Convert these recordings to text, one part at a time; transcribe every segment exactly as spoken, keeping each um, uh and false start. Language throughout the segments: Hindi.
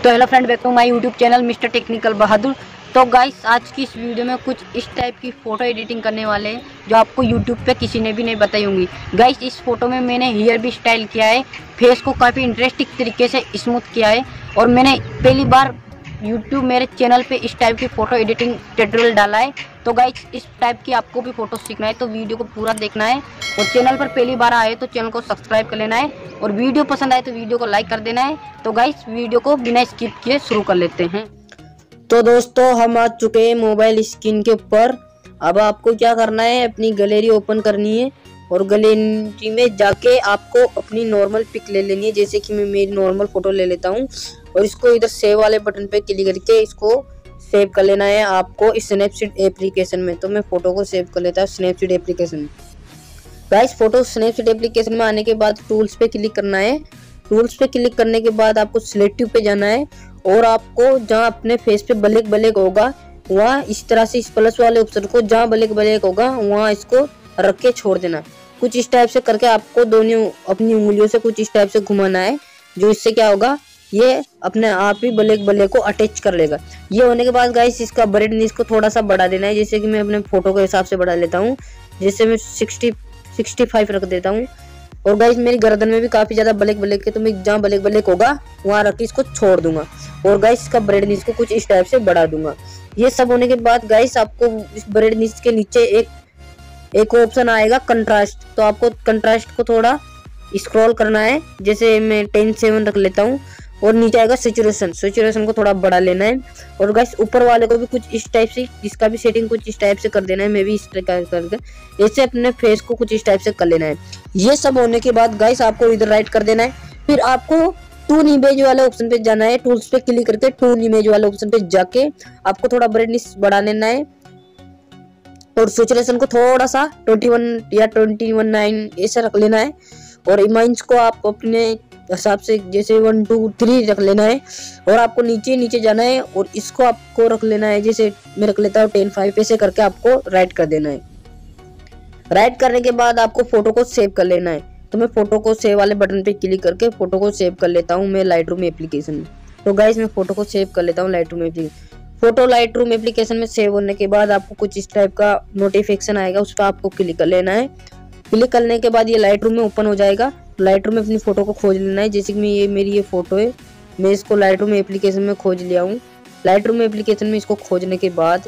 तो hello friend, welcome to my YouTube channel mister technical Bahadur. तो गाइस, आज की इस वीडियो में कुछ इस टाइप की फ़ोटो एडिटिंग करने वाले हैं जो आपको यूट्यूब पे किसी ने भी नहीं बताई होंगी। गाइस, इस फोटो में मैंने हेयर भी स्टाइल किया है, फेस को काफ़ी इंटरेस्टिंग तरीके से स्मूथ किया है और मैंने पहली बार यूट्यूब मेरे चैनल पे इस टाइप की फ़ोटो एडिटिंग ट्यूटोरियल डाला है। तो गाइस, इस टाइप की आपको भी फ़ोटो सीखना है तो वीडियो को पूरा देखना है और चैनल पर पहली बार आए तो चैनल को सब्सक्राइब कर लेना है और वीडियो पसंद आए तो वीडियो को लाइक कर देना है। तो गाइस, वीडियो को बिना स्किप किए शुरू कर लेते हैं। तो दोस्तों, हम आ चुके हैं मोबाइल स्क्रीन के ऊपर। अब आपको क्या करना है, अपनी गैलरी ओपन करनी है और गैलरी में जाके आपको अपनी नॉर्मल पिक ले लेनी है। जैसे कि मैं मेरी नॉर्मल फ़ोटो ले लेता हूँ और इसको इधर सेव वाले बटन पे क्लिक करके इसको सेव कर लेना है आपको इस स्नैपसीड एप्लीकेशन में। तो मैं फ़ोटो को सेव कर लेता हूँ स्नैपसीड एप्लीकेशन में। गाइस, फोटो स्नैपसीड एप्लीकेशन में आने के बाद टूल्स पे क्लिक करना है। टूल्स पे क्लिक करने के बाद आपको सिलेक्टिव पे जाना है और आपको जहाँ अपने फेस पे ब्लैक ब्लैक होगा वहाँ इस तरह से इस प्लस वाले ऑप्शन को जहाँ ब्लैक ब्लैक होगा वहाँ इसको रख के छोड़ देना। कुछ इस टाइप से करके आपको दोनों अपनी उंगलियों से कुछ इस टाइप से घुमाना है, जो इससे क्या होगा, ये अपने आप ही ब्लैक ब्लैक को अटैच कर लेगा। ये होने के बाद गाइस, इसका ब्राइटनेस को थोड़ा सा बढ़ा देना है। जैसे कि मैं अपने फोटो के हिसाब से बढ़ा लेता हूँ, जैसे मैं सिक्सटी सिक्सटी फाइव रख देता हूँ। और गाइस, मेरी गर्दन में भी काफी ज्यादा ब्लैक ब्लैक है तो मैं जहाँ ब्लैक ब्लैक होगा वहाँ रख के इसको छोड़ दूंगा और गाइस इसका ब्राइटनेस को कुछ इस टाइप से बढ़ा दूंगा। ये सब होने के बाद गाइस, आपको इस ब्राइटनेस के नीचे एक एक ऑप्शन आएगा कंट्रास्ट। तो आपको कंट्रास्ट को थोड़ा स्क्रॉल करना है, जैसे मैं टेन सेवन रख लेता हूँ और नीचे आएगा सैचुरेशन। सैचुरेशन को थोड़ा बढ़ा लेना है और गाइस ऊपर वाले को भी कुछ इस टाइप से, इसका भी सेटिंग कुछ इस टाइप से कर देना है। मैं भी इस प्रकार करके ऐसे अपने फेस को कुछ इस टाइप से कर लेना है। ये सब होने के बाद गाइस, आपको इधर राइट कर देना है। फिर आपको टूल इमेज वाले ऑप्शन पे जाना है। टूल्स पे क्लिक करके टूल इमेज वाले ऑप्शन पे जाके आपको थोड़ा ब्राइटनेस बढ़ा लेना है और सैचुरेशन को थोड़ा सा ट्वेंटी वन या ट्वेंटी वन नाइन ऐसा रख लेना है और इमेज को आप अपने हिसाब से जैसे वन टू थ्री रख लेना है और आपको नीचे नीचे जाना है और इसको आपको रख लेना है, जैसे मैं रख लेता हूँ टेन फाइव ऐसे करके आपको राइट कर देना है। राइट करने के बाद आपको फोटो को सेव कर लेना है। तो मैं फोटो को सेव वाले बटन पे क्लिक करके फोटो को सेव कर लेता हूँ मैं लाइट रूम एप्लीकेशन में। तो गाइस, मैं फोटो को सेव कर लेता हूँ Lightroom application. Photo Lightroom application में सेव होने के बाद आपको कुछ इस टाइप का नोटिफिकेशन आएगा, उस पर आपको क्लिक कर लेना है। क्लिक करने के बाद ये लाइट रूम में ओपन हो जाएगा। लाइट रूम में अपनी फोटो को खोज लेना है। जैसे कि मैं ये मेरी ये फोटो है, मैं इसको लाइट रूम एप्लीकेशन में खोज लिया हूँ। लाइट रूम एप्लीकेशन में इसको खोजने के बाद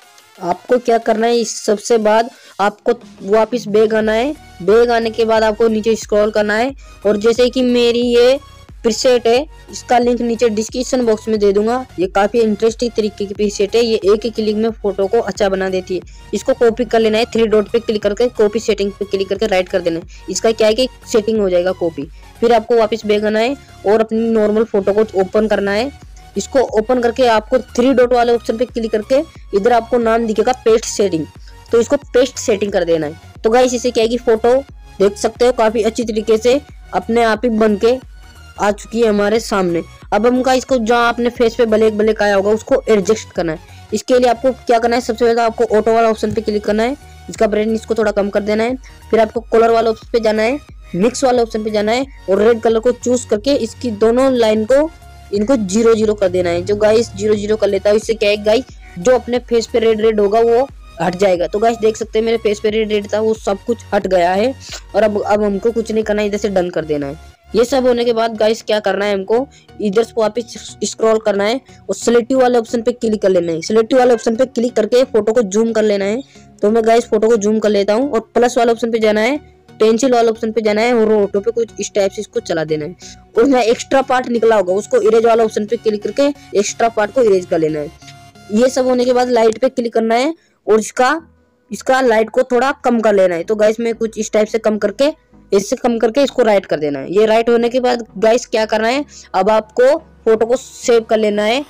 आपको क्या करना है, इस सबसे बाद आपको वापस बैग आना है। बैग आने के बाद आपको नीचे स्क्रॉल करना है और जैसे कि मेरी ये प्रीसेट है, इसका लिंक नीचे डिस्क्रिप्शन बॉक्स में दे दूंगा। ये काफी इंटरेस्टिंग तरीके की प्रीसेट है, ये एक ही क्लिक में फोटो को अच्छा बना देती है। इसको कॉपी कर लेना है, थ्री डॉट पे क्लिक करके कॉपी सेटिंग पे क्लिक करके राइट कर देना है। इसका क्या है कि सेटिंग हो जाएगा कॉपी। फिर आपको वापस बैग आना है और अपनी नॉर्मल फोटो को ओपन करना है। इसको ओपन करके आपको थ्री डॉट वाले ऑप्शन पे क्लिक करके इधर आपको नाम दिखेगा पेस्ट सेटिंग, तो इसको पेस्ट सेटिंग कर देना है। तो गाइस, इसे क्या है कि फोटो देख सकते हो काफी अच्छी तरीके से अपने आप ही बन के आ चुकी है हमारे सामने। अब हमका इसको जहाँ अपने फेस पे ब्लैक ब्लैक आया होगा उसको एडजस्ट करना है। इसके लिए आपको क्या करना है, सबसे पहले आपको ऑटो वाला ऑप्शन पे क्लिक करना है, इसका ब्राइटनेस को थोड़ा कम कर देना है। फिर आपको कलर वाले ऑप्शन पे जाना है, मिक्स वाले ऑप्शन पे जाना है और रेड कलर को चूज करके इसकी दोनों लाइन को इनको जीरो जीरो कर देना है। जो गाइस जीरो जीरो कर लेता है, इससे क्या है गाइस, जो अपने फेस पे रेड रेड होगा वो हट जाएगा। तो गाइस देख सकते हैं मेरे फेस पे रेड रेड था, वो सब कुछ हट गया है और अब अब हमको कुछ नहीं करना है, इधर से डन कर देना है। ये सब होने के बाद गाइस क्या करना है, हमको इधर से वापस स्क्रॉल करना है और सिलेक्टिव वाले ऑप्शन पे क्लिक कर लेना है। सिलेक्टिव वाले ऑप्शन पे क्लिक करके फोटो को जूम कर लेना है। तो मैं गाइस फोटो को जूम कर लेता हूँ और प्लस वाले ऑप्शन पे जाना है, पेंसिल वाले ऑप्शन पे जाना है और ऑटो पे कुछ इस टाइप से इसको चला देना है और यहाँ एक्स्ट्रा पार्ट निकला होगा उसको इरेज वाला ऑप्शन पे क्लिक करके एक्स्ट्रा पार्ट को इरेज कर लेना है। ये सब होने के बाद लाइट पे क्लिक करना है और इसका इसका लाइट को थोड़ा कम कर लेना है। तो गाइस मैं कुछ इस टाइप से कम करके इससे कम करके इसको राइट कर देना है। ये राइट होने के बाद गाइस क्या करना है, अब आपको फोटो को सेव कर लेना है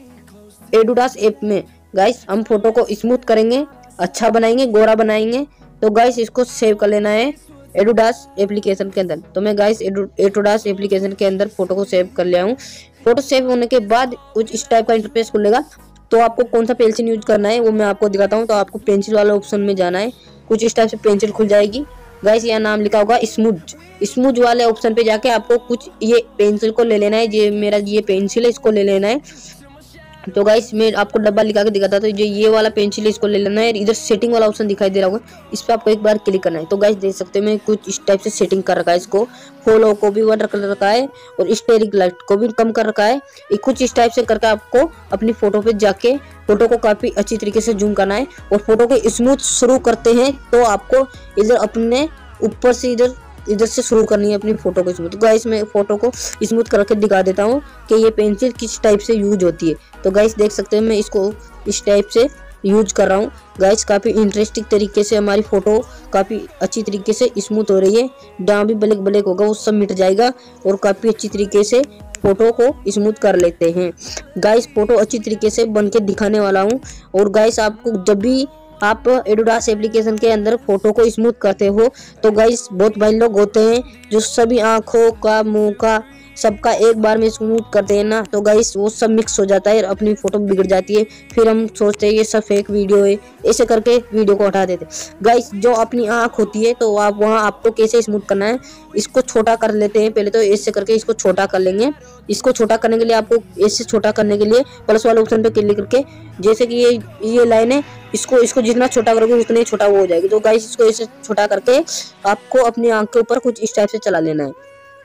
एडोडास ऐप में। गाइस हम फोटो को स्मूथ करेंगे, अच्छा बनाएंगे, गोरा बनाएंगे। तो गाइस इसको सेव कर लेना है एडोडास एप्लीकेशन के अंदर। तो मैं गाइस एडोडास एप्लीकेशन के अंदर फोटो को सेव कर लिया हूँ। फोटो सेव होने के बाद कुछ इस टाइप का इंटरफेस खुलेगा। तो आपको कौन सा पेंसिल यूज करना है वो मैं आपको दिखाता हूँ। तो आपको पेंसिल वाला ऑप्शन में जाना है, कुछ इस टाइप से पेंसिल खुल जाएगी। गाइस यहाँ नाम लिखा होगा स्मूज। स्मूज वाले ऑप्शन पे जाके आपको कुछ ये पेंसिल को ले लेना है। ये मेरा ये पेंसिल है, इसको ले लेना है। तो गाइस मैं आपको डब्बा लिखा के दिखाता था, जो ये वाला पेंसिल है इसको ले लेना है। इधर सेटिंग वाला ऑप्शन दिखाई दे रहा होगा, इस पर आपको एक बार क्लिक करना है। तो गाइस देख सकते हैं मैं कुछ इस टाइप से सेटिंग कर रखा है। इसको फॉलो को भी वाटर कलर रखा है और स्टेरिक लाइट को भी कम कर रखा है। ये कुछ इस टाइप से करके आपको अपनी फोटो पे जाके फोटो को काफी अच्छी तरीके से जूम करना है। और फोटो को स्मूथ शुरू करते हैं तो आपको इधर अपने ऊपर से इधर इधर से शुरू करनी है अपनी फोटो को स्मूथ। गाइस मैं फोटो को स्मूथ करके दिखा देता हूँ कि ये पेंसिल किस टाइप से यूज होती है। तो गाइस देख सकते हैं मैं इसको इस टाइप से यूज कर रहा हूँ। गाइस काफ़ी इंटरेस्टिंग तरीके से हमारी फोटो काफ़ी अच्छी तरीके से स्मूथ हो रही है। जहाँ भी ब्लैक ब्लैक होगा वो सब मिट जाएगा और काफ़ी अच्छी तरीके से फोटो को स्मूथ कर लेते हैं। गाइस फोटो अच्छी तरीके से बन के दिखाने वाला हूँ। और गाइस आपको जब भी आप एडोडास एप्लीकेशन के अंदर फोटो को स्मूथ करते हो तो गाइस बहुत भाई लोग होते हैं जो सभी आंखों का, मुंह का, सबका एक बार में स्मूथ करते हैं ना, तो गाइस वो सब मिक्स हो जाता है, अपनी फोटो बिगड़ जाती है। फिर हम सोचते हैं ये सब फेक वीडियो है, ऐसे करके वीडियो को हटा देते। गाइस जो अपनी आंख होती है तो आप वहाँ आपको कैसे स्मूथ करना है, इसको छोटा कर लेते हैं। पहले तो ऐसे करके इसको छोटा कर लेंगे। इसको छोटा करने के लिए आपको ऐसे छोटा करने के लिए प्लस वाले ऑप्शन पे क्लिक करके, जैसे कि ये ये लाइन है, इसको इसको जितना छोटा करोगे उतना ही छोटा वो हो जाएगी। तो गाइस इसको ऐसे छोटा करके आपको अपनी आंख के ऊपर कुछ इस टाइप से चला लेना है।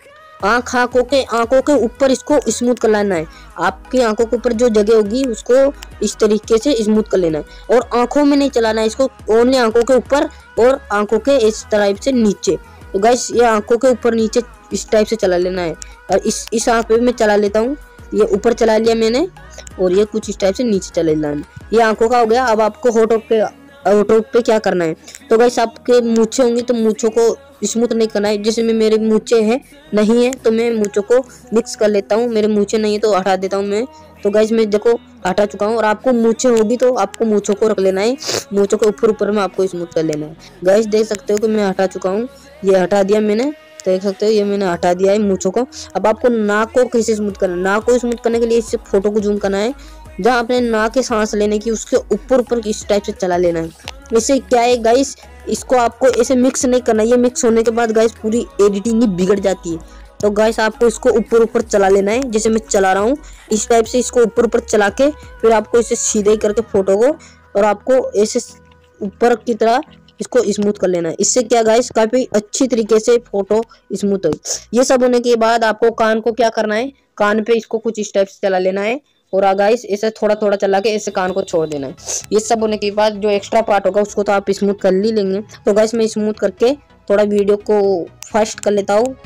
आंख आंखों के आंखों के ऊपर इसको स्मूथ कर लेना है। आपकी आंखों के ऊपर जो जगह होगी उसको इस तरीके से स्मूथ कर लेना है। और आंखों में नहीं चलाना है इसको, ओनली आंखों के ऊपर और आंखों के इस टाइप से नीचे। तो गाइस ये आंखों के ऊपर नीचे इस टाइप से चला लेना है। और इस इस आंख पे मैं चला लेता हूँ। ये ऊपर चला लिया मैंने और ये कुछ इस टाइप से नीचे चला लेना है। ये आंखों का हो गया। अब आपको होठों पे होठों पे क्या करना है, तो गाइस आपके मूंछें होंगी तो मूंछों को स्मूथ नहीं करना है। जैसे में मेरे मूंछें हैं नहीं है तो मैं मूंछों को मिक्स कर लेता हूँ। मेरे मूंछें नहीं है तो हटा देता हूँ मैं। तो गाइस मैं देखो हटा चुका हूँ। और आपको मूंछें होगी तो आपको मूंछों को रख लेना है, मूंछों के ऊपर ऊपर में आपको स्मूथ कर लेना है। गाइस देख सकते हो कि मैं हटा चुका हूँ, ये हटा दिया मैंने। देख सकते हो ये मैंने हटा दिया है मूंछों को। अब आपको नाक को कैसे स्मूथ करना है, नाक को स्मूथ करने के लिए इससे फोटो को जूम करना है। जहाँ आपने नाक के सांस लेने की उसके ऊपर ऊपर इस टाइप से चला लेना है। इससे क्या है गाइस, इसको आपको ऐसे मिक्स नहीं करना। ये मिक्स होने के बाद गाइस पूरी एडिटिंग ही बिगड़ जाती है। तो गाइस आपको इसको ऊपर ऊपर चला लेना है, जैसे मैं चला रहा हूँ इस टाइप से। इसको ऊपर ऊपर चला के फिर आपको इसे सीधे करके फोटो को और आपको ऐसे ऊपर की तरह इसको स्मूथ कर लेना है। इससे क्या गाइस काफी अच्छी तरीके से फोटो स्मूथ होगी। ये सब होने के बाद आपको कान को क्या करना है, कान पे इसको कुछ इस टाइप से चला लेना है। और गाइस ऐसे थोड़ा थोड़ा चला के ऐसे कान को छोड़ देना है। ये सब होने के बाद जो एक्स्ट्रा पार्ट होगा उसको तो आप स्मूथ कर ही लेंगे। तो गाइस मैं स्मूथ करके थोड़ा वीडियो को फास्ट कर लेता हूँ।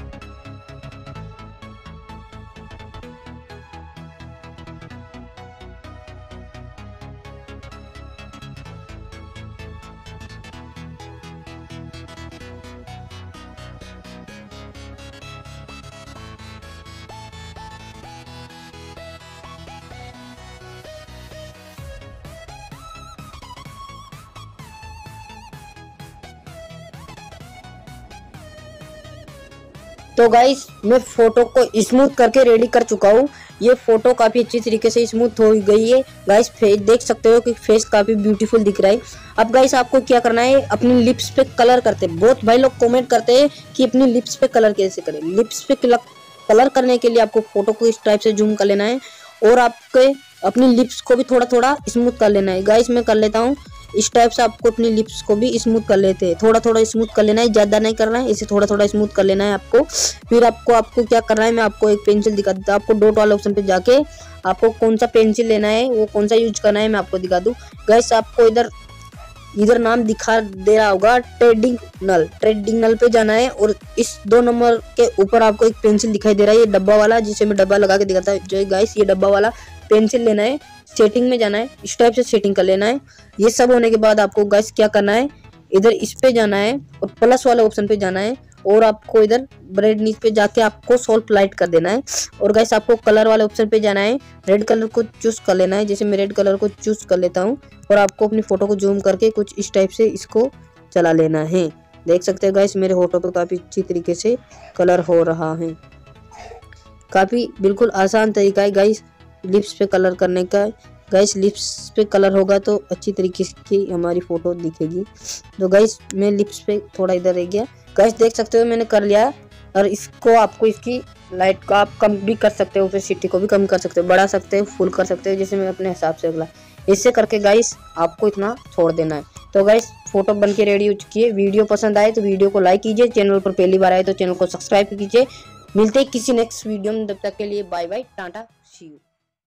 तो गाइस मैं फोटो को स्मूथ करके रेडी कर चुका हूँ। ये फोटो काफी अच्छी तरीके से स्मूथ हो गई है। गाइस फेस देख सकते हो कि फेस काफी ब्यूटीफुल दिख रहा है। अब गाइस आपको क्या करना है, अपनी लिप्स पे कलर करते हैं। बहुत भाई लोग कमेंट करते हैं कि अपनी लिप्स पे कलर कैसे करें। लिप्स पे कलर करने के लिए आपको फोटो को इस टाइप से जूम कर लेना है और आपके अपनी लिप्स को भी थोड़ा थोड़ा स्मूथ कर लेना है। गाइस मैं कर लेता हूँ इस टाइप से। आपको अपनी लिप्स को भी स्मूथ कर लेते हैं, थोड़ा थोड़ा स्मूथ कर लेना है, ज़्यादा नहीं करना है, इसे थोड़ा थोड़ा स्मूथ कर लेना है आपको। फिर आपको आपको क्या करना है, मैं आपको एक पेंसिल दिखा देता हूँ। आपको डॉट वाले ऑप्शन पे जाके आपको कौन सा पेंसिल लेना है, वो कौन सा यूज करना है मैं आपको दिखा दूँ। गाइस आपको इधर इधर नाम दिखा दे रहा होगा ट्रेडिंग नल, ट्रेडिंग नल पे जाना है। और इस दो नंबर के ऊपर आपको एक पेंसिल दिखाई दे रहा है, ये डब्बा वाला, जिसे मैं डब्बा लगा के दिखाता हूँ। जो गाइस ये डब्बा वाला पेंसिल लेना है, सेटिंग में जाना है, इस टाइप से सेटिंग कर लेना है। ये सब होने के बाद आपको गाइस क्या करना है, इधर इस पे जाना है और प्लस वाले ऑप्शन पे जाना है। और आपको इधर ब्राइटनेस पे जाके आपको सॉफ्ट लाइट कर देना है। और गाइस आपको कलर वाले ऑप्शन पे जाना है, रेड कलर को चूज कर लेना है। जैसे मैं रेड कलर को चूज कर लेता हूँ और आपको अपनी फोटो को जूम करके कुछ इस टाइप से इसको चला लेना है। देख सकते हैं गाइस मेरे फोटो पे काफी अच्छी तरीके से कलर हो रहा है। काफी बिल्कुल आसान तरीका है गाइस लिप्स पे कलर करने का। गाइस लिप्स पे कलर होगा तो अच्छी तरीके की हमारी फोटो दिखेगी। तो गाइस मैं लिप्स पे थोड़ा इधर रह गया। गाइस देख सकते हो मैंने कर लिया। और इसको आपको इसकी लाइट को आप कम भी कर सकते हो, ओपेसिटी को भी कम कर सकते हो, बढ़ा सकते हो, फुल कर सकते हो, जैसे मैं अपने हिसाब से अगला इससे करके गाइस आपको इतना छोड़ देना है। तो गाइस फोटो बन के रेडी हो चुकी है। वीडियो पसंद आए तो वीडियो को लाइक कीजिए, चैनल पर पहली बार आए तो चैनल को सब्सक्राइब कीजिए। मिलते हैं किसी नेक्स्ट वीडियो में, तब तक के लिए bye bye, tata, see you.